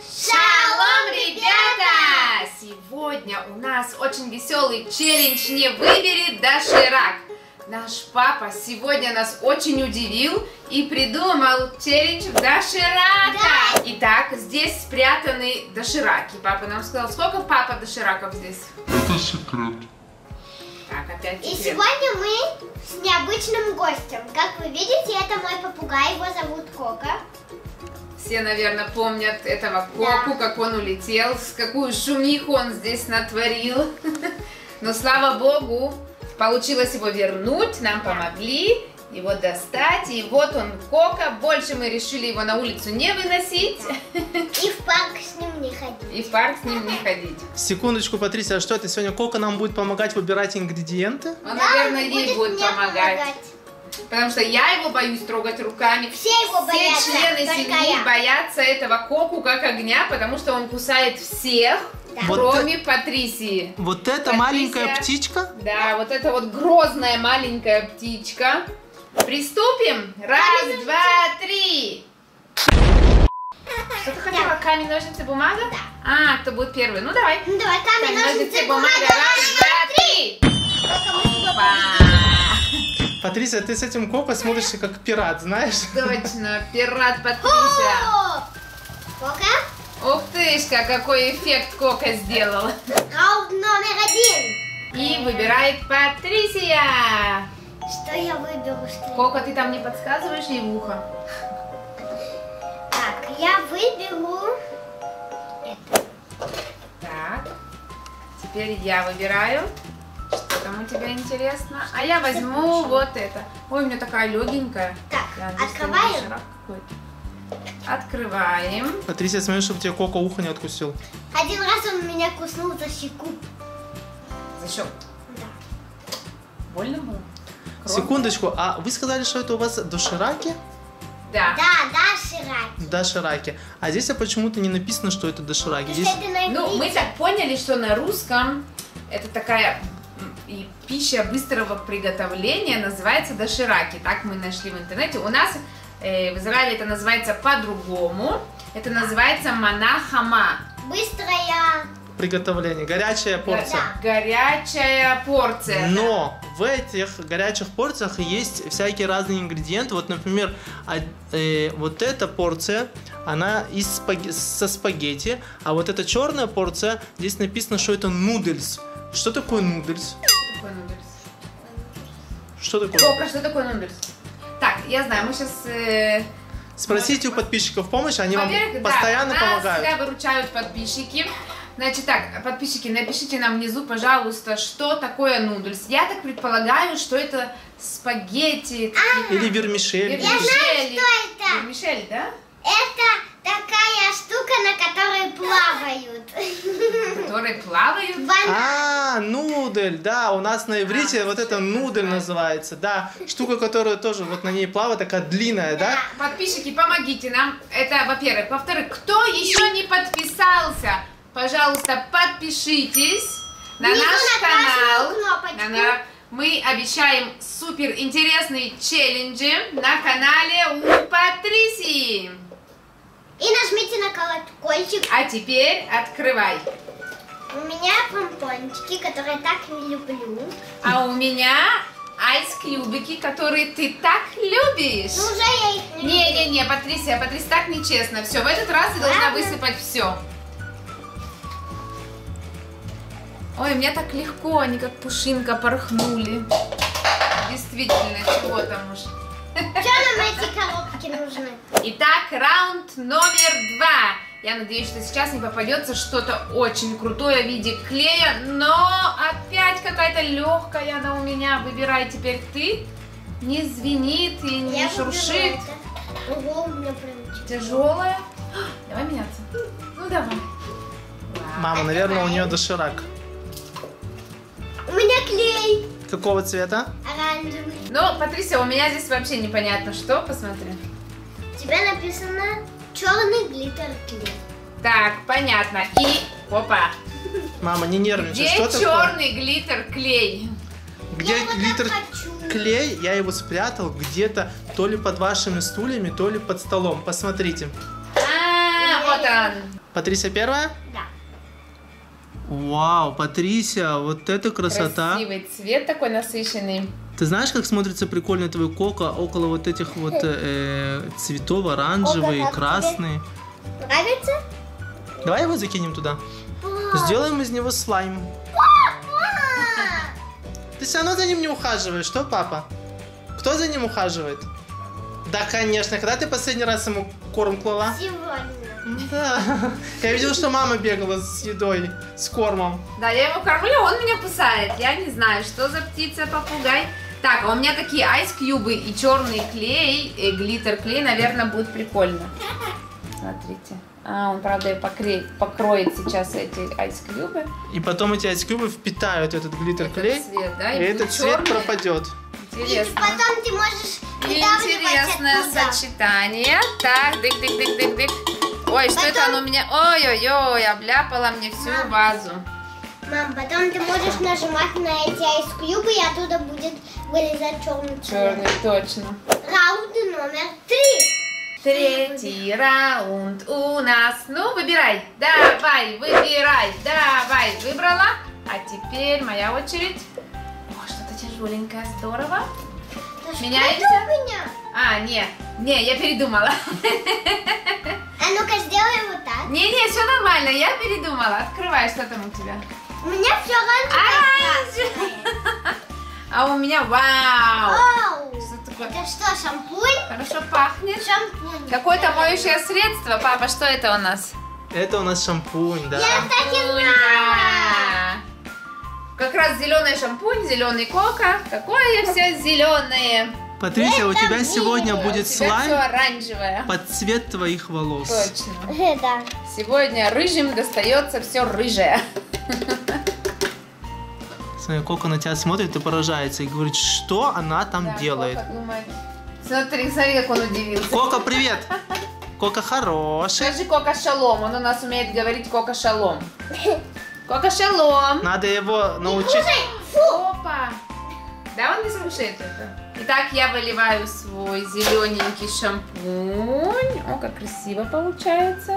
Шалом, ребята! Сегодня у нас очень веселый челлендж «Не выбери доширак». Наш папа сегодня нас очень удивил и придумал челлендж доширака. Да. Итак, здесь спрятаны дошираки. Папа нам сказал, сколько папа дошираков здесь? Это секрет. Так, опять секрет. И сегодня мы с необычным гостем. Как вы видите, это мой попугай, его зовут Кока. Все, наверное, помнят этого Коку, как он улетел, с какую шумиху он здесь натворил. Но, слава богу, получилось его вернуть, нам помогли его достать. И вот он, Кока. Больше мы решили его на улицу не выносить. И в парк с ним не ходить. И в парк с ним не ходить. Секундочку, Патрисия, а что это? Сегодня Кока нам будет помогать выбирать ингредиенты? Он, наверное, ей будет помогать. Потому что я его боюсь трогать руками. Все его боятся, все члены семьи боятся этого Коку как огня, потому что он кусает всех, да. Кроме Патрисии. Вот эта Патрисия, маленькая птичка? Да, вот эта вот грозная маленькая птичка. Приступим? Раз, два, три. Что ты хотела? Камень, ножницы, бумага? Да. А, кто будет первый? Ну давай. Ну давай, камень, ножницы, бумага. Раз, два, три. Патрисия, ты с этим Кока смотришься как пират, знаешь? Точно, пират Патрисия. Кока? Ух тышка, какой эффект Кока сделал. Раунд номер 1. И выбирает Патрисия. Что я выберу? Кока, ты там не подсказываешь ей в ухо? Так, я выберу это. Так, теперь я выбираю. Что там у тебя интересно? А я возьму вот это. Ой, у меня такая легенькая. Так, открываем. Открываем. Патрисия, смотри, чтобы тебе Кока ухо не откусил. Один раз он меня куснул за щеку. За щеку? Да. Больно было? Кровь? Секундочку, а вы сказали, что это у вас дошираки? Да. Да, дошираки. Дошираки. А здесь почему-то не написано, что это дошираки. Здесь... Ну, мы так поняли, что на русском это такая и пища быстрого приготовления, называется дошираки. Так мы нашли в интернете. У нас в Израиле это называется по-другому. Это называется манахама. Быстрая... Приготовление, горячая порция. Да. Горячая порция. Но в этих горячих порциях есть всякие разные ингредиенты. Вот, например, вот эта порция, она со спагетти, а вот эта черная порция, здесь написано, что это нудельс. Что такое нудельс? Что такое нудельс? Что такое? Кока, что такое нудельс? Так, я знаю, мы сейчас... Спросите у подписчиков помощь, они вам да, постоянно помогают. Нас всегда выручают подписчики. Значит так, подписчики, напишите нам внизу, пожалуйста, что такое нудельс. Я так предполагаю, что это спагетти. Или вермишель. Я знаю, что это. Вермишель, да? Это такая штука, на которой плавают. Которые плавают? А, нудель, да, у нас на иврите вот это нудель называется, да. Штука, которая тоже вот на ней плавает, такая длинная, да? Подписчики, помогите нам. Это, во-первых. Во-вторых, кто еще не подписался, пожалуйста, подпишитесь на наш канал. Мы обещаем супер интересные челленджи на канале у Патрисии. И нажмите на колокольчик. А теперь открывай. У меня помпончики, которые я так люблю. А у меня айс-кьюбики, которые ты так любишь. Ну уже я их не люблю. Не-не-не, Патрисия, так нечестно. Все, в этот раз ты должна высыпать все. Ой, мне так легко, они как пушинка порхнули. Действительно, чего там уж. Что нам эти коробки нужны? Итак, раунд номер 2. Я надеюсь, что сейчас не попадется что-то очень крутое в виде клея, но опять какая-то легкая она у меня. Выбирай теперь ты. Не звенит и не шуршит. Ого, у меня прям тяжелая. Давай меняться. Ну давай. Мама, наверное, у нее доширак. У меня клей. Какого цвета? Оранжевый. Ну, Патрисия, у меня здесь вообще непонятно что. Посмотри. У тебя написано черный глиттер клей. Так, понятно. И, опа. Мама, не нервничай. Где что черный глиттер клей? Где Я глиттер хочу. клей? Я его спрятал где-то то ли под вашими стульями, то ли под столом. Посмотрите. Вот он. Патрисия первая? Да. Вау, Патрисия, вот это красота. Красивый цвет такой насыщенный. Ты знаешь, как смотрится прикольно твой кока около вот этих вот цветов, оранжевый, Кока, как красный. Нравится? Давай его закинем туда. Сделаем из него слайм. Ты все равно за ним не ухаживаешь, что, папа? Кто за ним ухаживает? Да, конечно. Когда ты последний раз ему корм клала? Сегодня. Да. Я видел, что мама бегала с едой, с кормом. Да, я его кормлю, он меня кусает. Я не знаю, что за птица, попугай. Так, а у меня такие айс-кьюбы и черный клей, глиттер-клей, наверное, будет прикольно. Смотрите. Он, правда, и покроет сейчас эти айс-кьюбы. И потом эти айс-кьюбы впитают этот глиттер-клей, Этот цвет, да, и этот цвет черный. пропадет. И Интересно. потом ты можешь выдавливать Интересное оттуда. сочетание. Так, дык-дык-дык-дык-дык. Ой, что это оно у меня? Ой-ой-ой, обляпало мне всю вазу. Мам, потом ты можешь нажимать на эти айс-кьюбы, и оттуда будет вылезать черный цвет. Черный, точно. Раунд номер 3. Третий раунд у нас. Ну, выбирай. Давай, выбирай. Давай, выбрала. А теперь моя очередь. О, что-то тяжеленькое, здорово. Меняемся? Это у меня. А, не, я передумала. А ну-ка, сделай вот так. Не, все нормально, я передумала. Открывай, что там у тебя. У меня все оранжевое. А у меня, вау. Оу. Что такое? Это что, шампунь? Хорошо пахнет. Шампунь. Какое-то моющее средство. Папа, что это у нас? Это у нас шампунь, да. Я так и знала. Да. Как раз зеленый шампунь, зеленый кока. Какое все зеленое. Патрисия, у Это тебя мне. сегодня будет У тебя все слайм оранжевое. под цвет твоих волос. Точно. Да. Сегодня рыжим достается все рыжее. Смотри, Кока на тебя смотрит и поражается и говорит, что она там Да, делает. Кока думает. Смотри, как он удивился. Кока, привет! Кока хороший. Скажи Кока Шалом, он у нас умеет говорить Кока Шалом. Кока Шалом. Надо его научить. Опа! Да, он не слушает это. Итак, я выливаю свой зелененький шампунь. О, как красиво получается.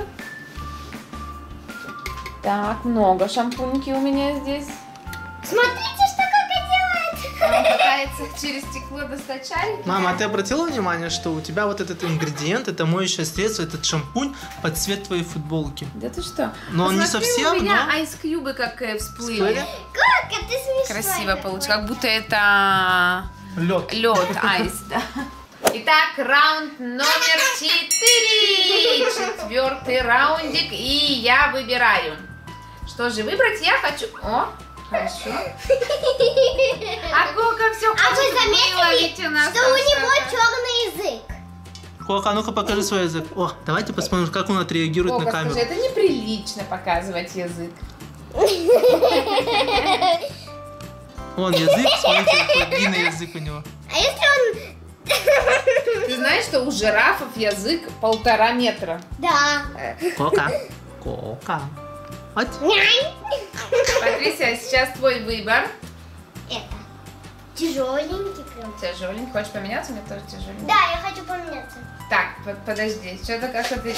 Так, много шампуньки у меня здесь. Смотрите, что Кока делает. Он пытается через стекло достать шарики. Мама, а ты обратила внимание, что у тебя вот этот ингредиент, это моющее средство, этот шампунь под цвет твоей футболки? Да ты что? Но он не Посмотри, совсем, у меня но... айс-кьюбы как всплыли. Всплыли? Кока, ты смешная. Красиво получилось, как будто это Лед. лед, айс, да. Итак, раунд номер 4. Четвертый раундик, и я выбираю. Что же выбрать я хочу? О, хорошо. А Кока все А вы заметили, у нас что у него черный язык? Кока, а ну-ка покажи свой язык. О, давайте посмотрим, как он отреагирует на Кока, камеру. скажи, это неприлично показывать язык. Вон язык, смотрите, какой длинный язык у него. А если он... Ты знаешь, что у жирафов язык 1,5 метра? Да. Кока. Кока. Вот. Патрисия, сейчас твой выбор. Это тяжеленький прям. Тяжеленький. Хочешь поменяться? У меня тоже тяжеленький. Да, я хочу поменяться. Так, подожди. Что-то как-то ты...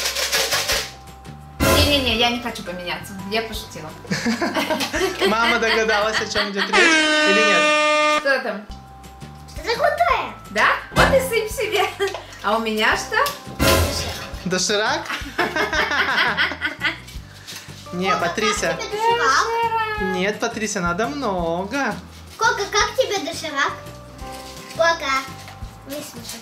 Не-не-не, я не хочу поменяться. Я пошутила. Мама догадалась, о чем идет речь или нет? Что там? Что-то крутое. Да? Вот и сыпь себе. А у меня что? Доширак? Не, Патрисия. Как тебе доширак? Нет, Патрисия, надо много. Кока, как тебе доширак? Кока, не слушай.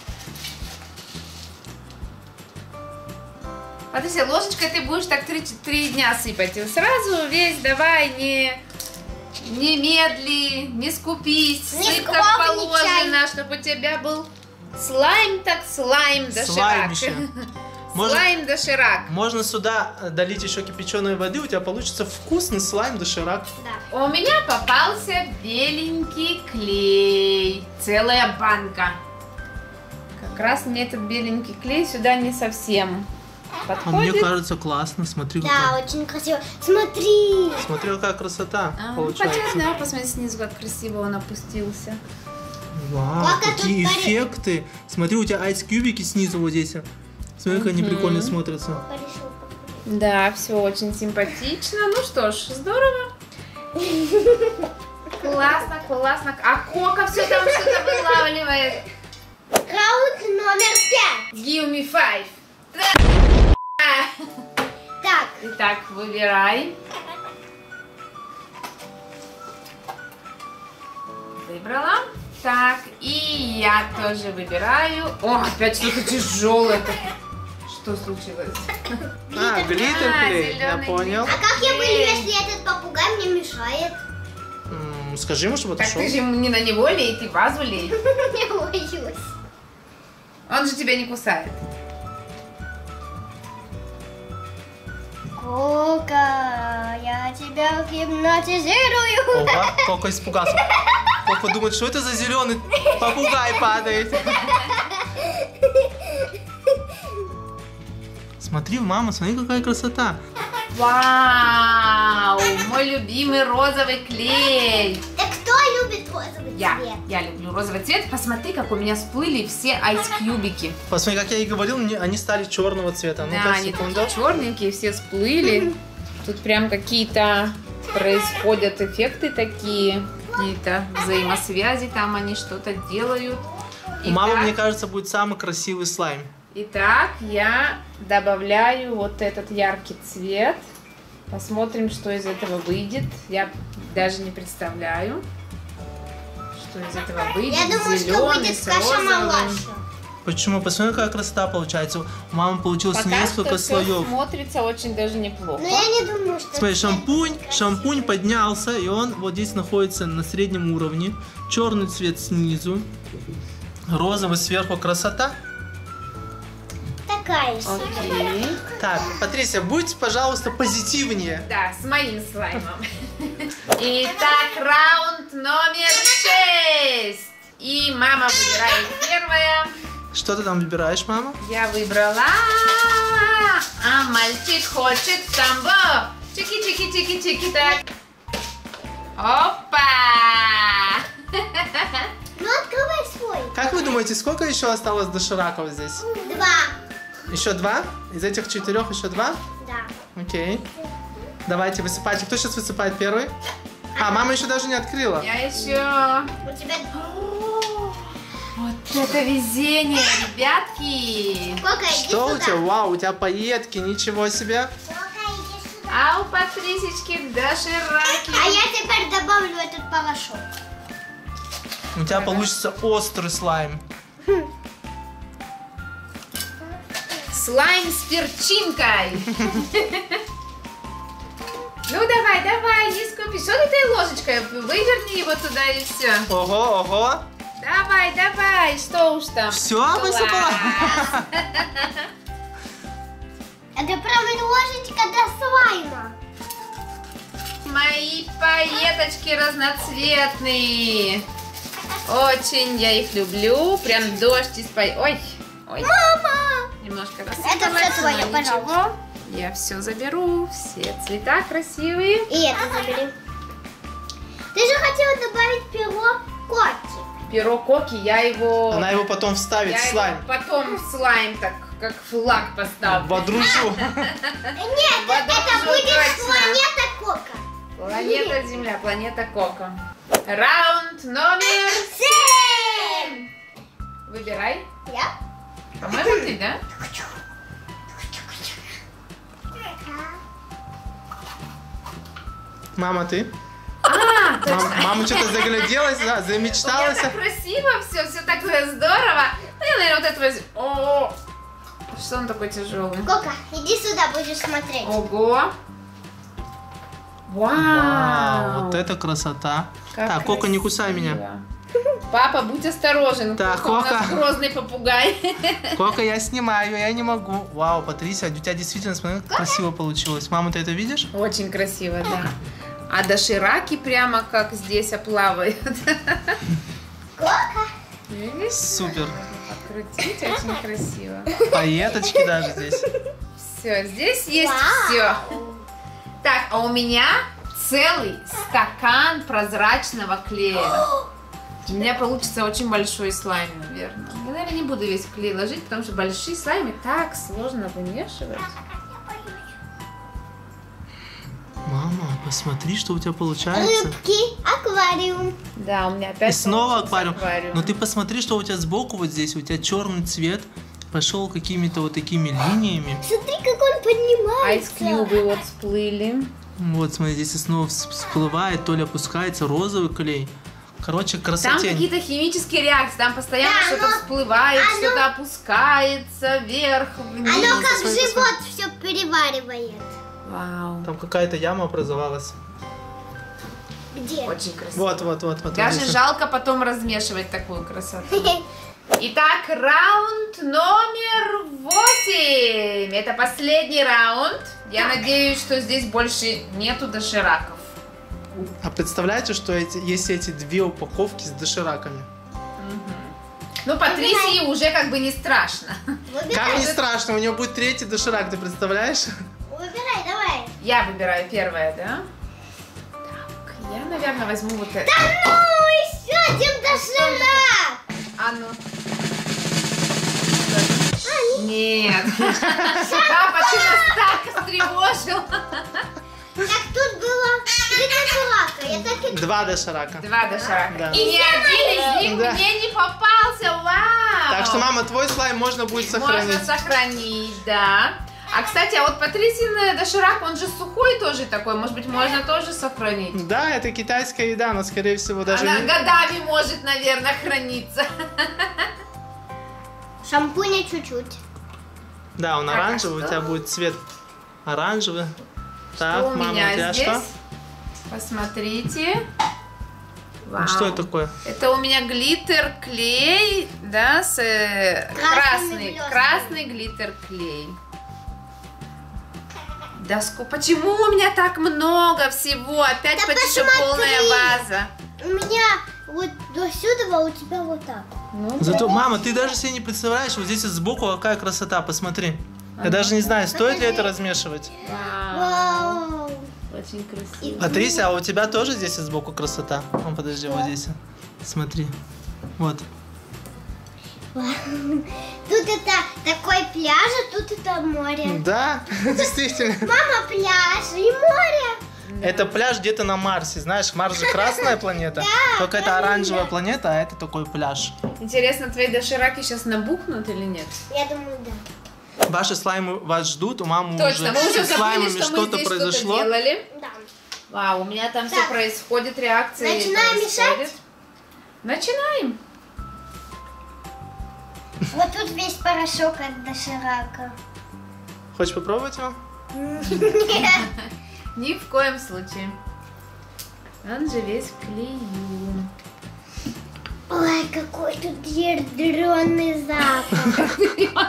Патрисия, ложечкой ты будешь так 3 дня сыпать. И сразу весь давай, не медли, не скупись. Не Сыпь как скромничай. положено, чтобы у тебя был слайм, так слайм доширак. Слаймище. Слайм доширак. Можно сюда долить еще кипяченой воды, у тебя получится вкусный слайм доширак. Да. У меня попался беленький клей. Целая банка. Как раз мне этот беленький клей сюда не совсем А мне подходит. кажется классно, смотри, Да, какая. очень красиво. Смотри. Смотри, какая красота Ну, получается. понятно, посмотри снизу, как красиво он опустился. Вау, Кока, какие тут парень. эффекты. Смотри, у тебя айс-кьюбики снизу вот здесь. Смотри, как они прикольно смотрятся. Решил покурить. Да, все очень симпатично. Ну что ж, здорово. Классно, классно. А Кока все там что-то вылавливает. Раунд номер 5. Give me 5. Так. Итак, выбирай. Выбрала. Так, и я тоже выбираю. О, опять что-то тяжелое. Что случилось? Глиттерклей, я зелёный понял. А как я вылью, если этот попугай мне мешает? Скажи ему, чтобы Так отошел. ты же не на него лей, ты вазу лей. Не боюсь. Он же тебя не кусает. Кока, я тебя гипнотизирую. Ого, Кока испугался. Кока думает, что это за зеленый попугай падает. Смотри, мама, смотри, какая красота. Вау, мой любимый розовый клей. Так кто любит розовый цвет? Я люблю розовый цвет. Посмотри, как у меня всплыли все айс-кьюбики. Посмотри, как я и говорил, они стали черного цвета. Да, Ну-ка, они секунду. такие черненькие, все всплыли. Тут прям какие-то происходят эффекты такие, какие-то взаимосвязи, там они что-то делают. У мамы, Итак, мне кажется, будет самый красивый слайм. Итак, я добавляю вот этот яркий цвет. Посмотрим, что из этого выйдет. Я даже не представляю, что из этого выйдет. Я думаю, что Зелёный будет с каша-малаша. розовым. Почему? Посмотри, какая красота получается. У мамы получилось Пока несколько что всё слоев. смотрится очень даже неплохо. Но я не думаю, что... Смотри, шампунь поднялся, и он вот здесь находится на среднем уровне. Черный цвет снизу, розовый сверху. Красота. Такая себе. Окей. Так, Патрисия, будь, пожалуйста, позитивнее. Да, с моим слаймом. Итак, раунд номер 6. И мама выбирает первая. Что ты там выбираешь, мама? Я выбрала. А мальчик хочет самбо. Чики-чики-чики-чики, так. Опа! Ну, открывай свой. Как вы думаете, сколько еще осталось дошираков здесь? 2. Еще 2? Из этих 4 еще 2? Да. Окей. Давайте высыпайте. Кто сейчас высыпает первый? А, мама еще даже не открыла. Я еще... У тебя... Вот это везение, ребятки! Кока, иди Что у сюда. тебя? Вау, у тебя пайетки, ничего себе. Кока, иди сюда. А у Патрисечки дошираки. А я теперь добавлю этот порошок. У тебя получится острый слайм. Слайм с перчинкой. Ну давай, давай, не скупись. Что ты этой ложечкой? Выверни его туда и все. Ого, ого. Давай, давай, что уж там. Все Класс. высыпала? Это прям ложечка до слайма. Мои пайеточки разноцветные. Очень я их люблю. Прям дождь из Ой, ой. Мама! Немножко Это рассыпалось, всё твоё, но ничего. пожалуйста. Я все заберу. Все цвета красивые. И это забери. Ты же хотела добавить перо котик. Перо Коки, я его... Она его потом вставит я в его слайм. потом в слайм так, как флаг поставлю. Водружу. Нет, Водружу это будет точно. планета Кока. Планета Земля, планета Кока. Раунд номер 7. Выбирай. Я? По-моему, ты, да? Мама, ты? А, точно. Мама что-то загляделась, да, У меня замечталась. так красиво все так здорово. Ну, я, наверное, вот это возьму. О, что он такой тяжелый? Кока, иди сюда, будешь смотреть. Ого. Вау. Вау, вот это красота. Как Так, Кока, не кусай красиво. меня. Папа, будь осторожен. Так, Кока у нас Кока. грозный попугай. Кока, я снимаю, я не могу. Вау, Патрисия, у тебя действительно, смотри, как красиво получилось. Мама, ты это видишь? Очень красиво, да. А дошираки прямо как здесь оплавают. Кока. Видишь? Супер. Открутить очень красиво. Пайеточки даже здесь. Все, здесь есть Вау. все. Так, а у меня целый стакан прозрачного клея. У меня получится очень большой слайм, наверное. Я, наверное, не буду весь клей ложить, потому что большие слаймы так сложно вымешивать. посмотри, что у тебя получается. Рыбки, аквариум. Да, у меня опять И снова получился аквариум. Но ты посмотри, что у тебя сбоку вот здесь. У тебя черный цвет пошел какими-то вот такими линиями. Смотри, как он поднимается. Айс-кьюбы вот всплыли. Вот, смотри, здесь и снова всплывает, то ли опускается розовый клей. Короче, Там красотень. какие-то химические реакции, там постоянно Да, что-то оно- всплывает, оно- что-то опускается вверх, вниз. Оно как посмотри, живот все переваривает. Вау, Там какая-то яма образовалась. Где? очень красиво. Вот. Даже здесь. жалко потом размешивать такую красоту. Итак, раунд номер 8. Это последний раунд. Я надеюсь, что здесь больше нету дошираков. А представляете, что есть эти две упаковки с дошираками? Ну, Патрисии уже как бы не страшно. Как Выбирай, не страшно, у нее будет третий доширак, ты представляешь? выбирай, давай. Я выбираю первое, да? Так, я, наверное, возьму вот это. Ну, еще один доширак. А ну. Нет. Папа, ты нас так встревожил. Так, тут было 3 доширака. Я так и... 2 доширака. 2 доширака. Да. И ни один из них Да. мне не попался. Вау. Так что, мама, твой слайм можно будет сохранить. Можно сохранить, да. А, кстати, а вот Патрисин доширак, он же сухой тоже такой. Может быть, можно тоже сохранить. Да, это китайская еда, но, скорее всего, даже... Она не- годами может, наверное, храниться. Шампуня чуть-чуть. Да, он Так, а оранжевый, у что? тебя будет цвет оранжевый. Что Так, у мама, у меня тебя здесь? что? Посмотрите. Вау. Что это такое? Это у меня глиттер-клей, да, с красный блестками. глиттер-клей. Да почему у меня так много всего? Опять Да почти посмотри. полная ваза. У меня вот до сюда, а у тебя вот так. Ну, Зато, мама, ты даже себе не представляешь, вот здесь сбоку какая красота, посмотри. Я даже не знаю, стоит ли это размешивать. Вау. Вау. Очень красиво. Патрисия, а у тебя тоже здесь сбоку красота? О, подожди, вот здесь. Смотри. Вот. Тут это такой пляж, а тут это море. Да, действительно. Мама, пляж и море. Это пляж где-то на Марсе. Знаешь, Марс же красная планета. Только это оранжевая планета, а это такой пляж. Интересно, твои дошираки сейчас набухнут или нет? Я думаю, да. Ваши слаймы вас ждут, у мамы Точно, мы уже с забыли, слаймами что мы что-то здесь произошло. что-то делали. Да. Вау, у меня там все Так. происходит, реакции Начинаем происходят. мешать? Начинаем. Вот тут весь порошок от доширака. Хочешь попробовать его? Нет. Ни в коем случае. Он же весь в клею. Ой, какой тут ядрёный запах.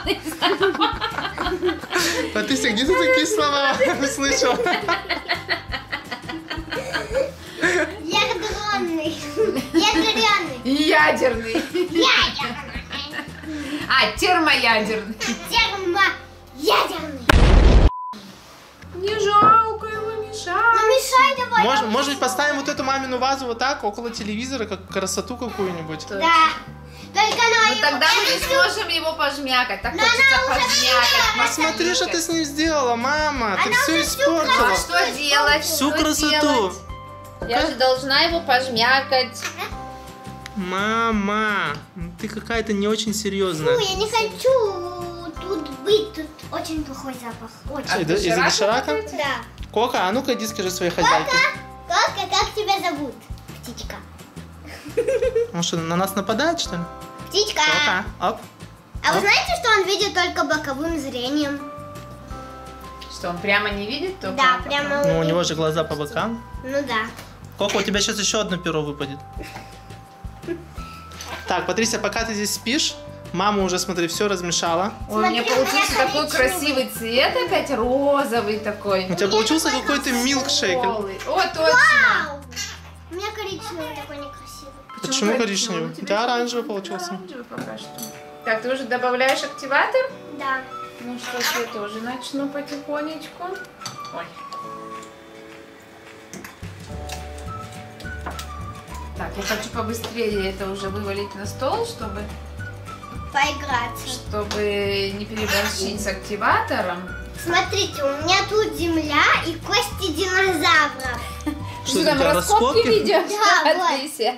Патрисия, где ты такие слова услышал? Ядрёный. Ядрёный. Ядерный. Ядерный. А, термоядерный. Термоядерный. Не жалко его мешать. Ну мешай давай. Может быть, поставим вот эту мамину вазу вот так, около телевизора, как красоту какую-нибудь? Да. Только Ну тогда мы не сможем его пожмякать. Так хочется пожмякать. Смотри, что ты с ним сделала, мама. Ты все Ну испортила. а что делать? Всю Что красоту. делать? Я же должна его пожмякать. Мама, ты какая-то не очень серьезная. Фу, я не хочу тут быть. Тут очень плохой запах. Очень. Из-за доширака? Да. Кока, а ну-ка иди скажи своей хозяйке. Кока, как тебя зовут? Птичка. Он что, на нас нападает, что ли? Птичка. Кока, оп. А вы знаете, что он видит только боковым зрением? Что, он прямо не видит? Только Да, он прямо. Ну, у него же глаза по бокам. Ну да. Кока, у тебя сейчас еще одно перо выпадет. Так, Патрисия, пока ты здесь спишь, мама уже, смотри, все размешала. Ой, у меня Смотри, у меня получился такой коричневый. красивый цвет, опять розовый такой. У тебя получился какой-то милкшейк. Голый. О, точно. Вау! У меня коричневый такой некрасивый. Почему коричневый? У тебя У тебя что, оранжевый получился. Оранжевый пока что. Так, ты уже добавляешь активатор? Да. Ну что ж, я тоже начну потихонечку. Ой. Так, я хочу побыстрее это уже вывалить на стол, чтобы Поиграться. не переборщить с активатором. Смотрите, у меня тут земля и кости динозавров. что у там, тебя раскопки видео? Да, вот. Патрисия.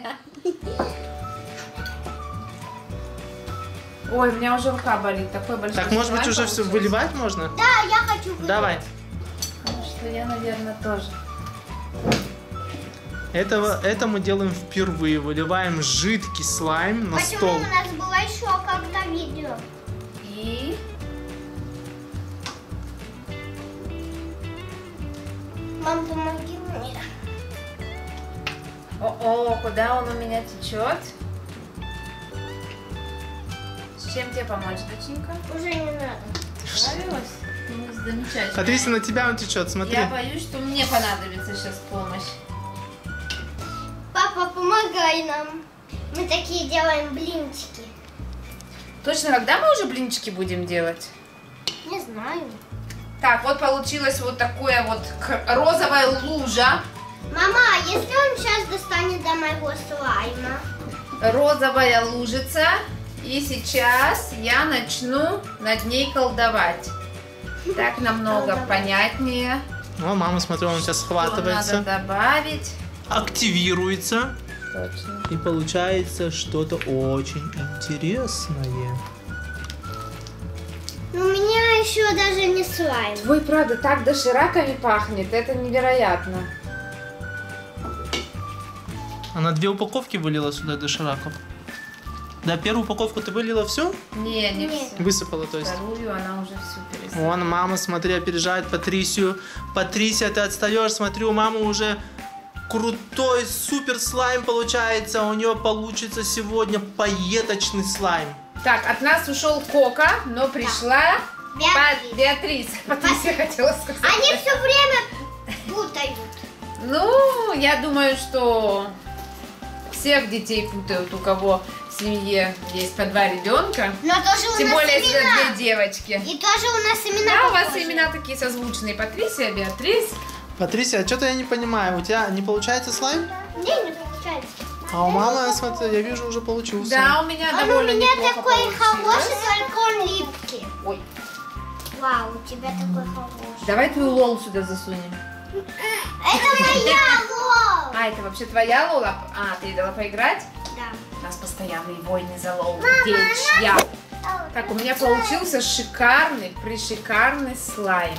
Ой, у меня уже рука болит, такой большой. Так, может быть, слайм уже все получился. выливать можно? Да, я хочу выпить. Давай. Потому что я, наверное, тоже. Это мы делаем впервые. Выливаем жидкий слайм на Почему стол. у нас было еще как-то видео? И... Мам, помоги мне. О, куда он у меня течет? С чем тебе помочь, доченька? Уже не надо. Понравилось? Ну, замечательно. Патрисия, на тебя он течет, смотри. Я боюсь, что мне понадобится сейчас помощь. Папа, помогай нам. Мы такие делаем блинчики. Точно, когда мы уже блинчики будем делать? Не знаю. Так, вот получилась вот такая вот розовая лужа. Мама, а если он сейчас достанет до моего слайма? Розовая лужица. И сейчас я начну над ней колдовать. Так намного понятнее. О, мама, смотрю, он сейчас Что надо схватывается, добавить. активируется. Точно. И получается что-то очень интересное. У меня еще даже не слайм. Ой, правда, так дошираками пахнет. Это невероятно. Она 2 упаковки вылила сюда дошираков. Да, первую упаковку ты вылила все? Не Нет. все. Высыпала, то есть. Вторую она уже всю пересыпала. Вон, мама, смотри, опережает Патрисию. Патрисия, ты отстаешь, смотри, у мамы уже крутой супер слайм получается. У нее получится сегодня поеточный слайм. Так, от нас ушел Кока, но пришла Беатрис. Беатрис. Патрисия хотела сказать. Они все время путают. Ну, я думаю, что всех детей путают, у кого в семье есть по 2 ребенка. Но тоже у Тем нас более, если имена. 2 девочки. И тоже у нас имена Да, у вас похожи. имена такие созвучные. Патрисия, Беатрис. Патрисия, а что-то я не понимаю. У тебя не получается слайм? Не получается. А у мамы, смотри, я вижу, уже получился. Да, у меня Он у довольно меня неплохо такой получилось. хороший, только он липкий. Ой, Вау, у тебя такой хороший. давай твою Лолу сюда засунем. Это моя Лол. А, это вообще твоя Лола? А, ты ей дала поиграть? Да. У нас постоянные войны за Лолу. Где чья? Так, у меня получился шикарный, пришикарный слайм.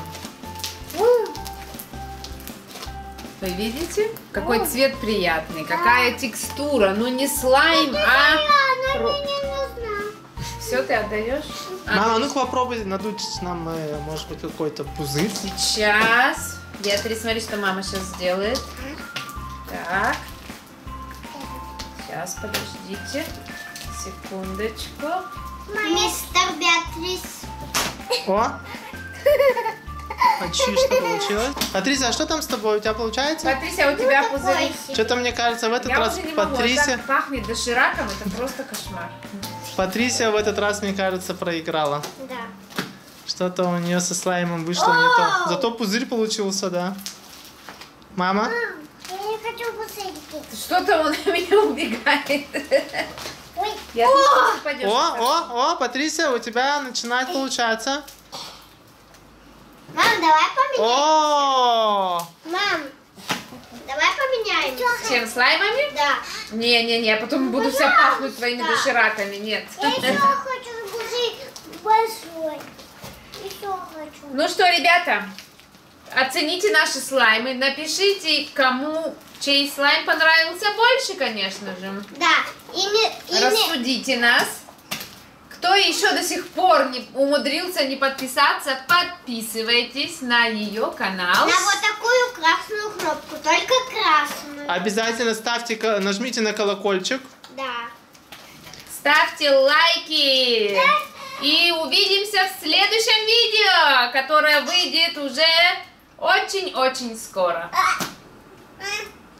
Вы видите? Какой цвет приятный, какая текстура. Ну не слайм, а... Она мне не нужна. Все, ты отдаешь? Мама, ну-ка попробуй надуть нам, может быть, какой-то пузырь. Сейчас. Беатрис, смотри, что мама сейчас сделает. Так. Сейчас, подождите. Секундочку. Мистер Беатрис. О! Почти что получилось. Патрисия, а что там с тобой? У тебя получается? Патрисия, у тебя пузырь. Что-то мне кажется, в этот Я раз уже не могу, Патрисия... так пахнет дошираком, это просто кошмар. Патрисия в этот раз, мне кажется, проиграла. Да. Что-то у нее со слаймом вышло не то. Зато пузырь получился, да. Мама? Я не хочу пузырики. Что-то он от меня убегает. Ой. Я думаю, что ты пойдешь. О, Патрисия, у тебя начинает получаться. Мам, давай поменяем. О! Мам, давай поменяем. С чем, слаймами? Да. Не, потом буду вся пахнуть твоими дошираками, нет. Я еще хочу пузырь большой. Еще хочу. Ну что, ребята, оцените наши слаймы, напишите, кому чей слайм понравился больше, конечно же. Да. Рассудите нас. Кто еще до сих пор не умудрился не подписаться, подписывайтесь на ее канал. На вот такую красную кнопку, только красную. Обязательно нажмите на колокольчик. Да. Ставьте лайки. И увидимся в следующем видео, которое выйдет уже очень-очень скоро.